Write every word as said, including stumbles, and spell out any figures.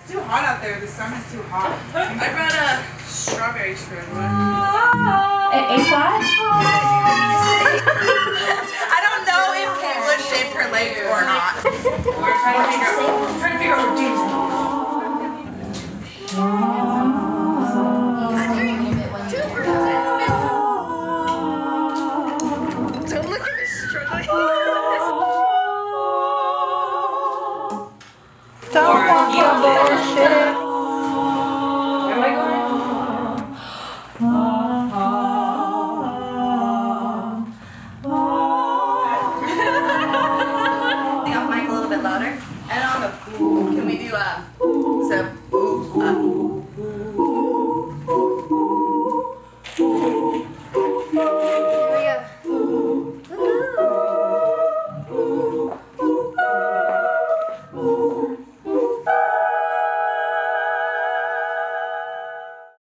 It's too hot out there. The sun is too hot. I brought uh, strawberries for everyone. A, A flat? I don't know if Kayla shaved her leg or not. We're trying to figure out. We're trying to figure out what jeans. Don't look at me struggling. Don't want the bullshit. Where am I going? Off mic a little bit louder. And on the ooh, can we do uh, so ooh, uh,